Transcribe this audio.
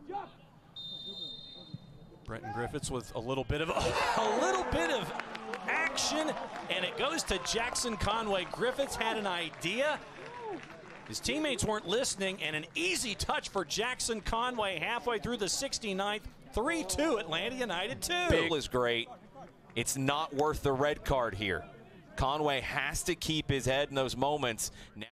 Brenton Griffiths with a little bit of action, and it goes to Jackson Conway. Griffiths had an idea. His teammates weren't listening, and an easy touch for Jackson Conway halfway through the 69th. 3-2, Atlanta United 2. Big is great. It's not worth the red card here. Conway has to keep his head in those moments.